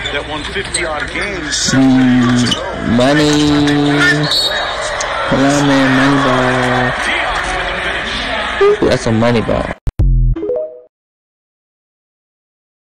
that won 50-odd games. Money. Come on, man, money ball. Ooh, that's a money ball.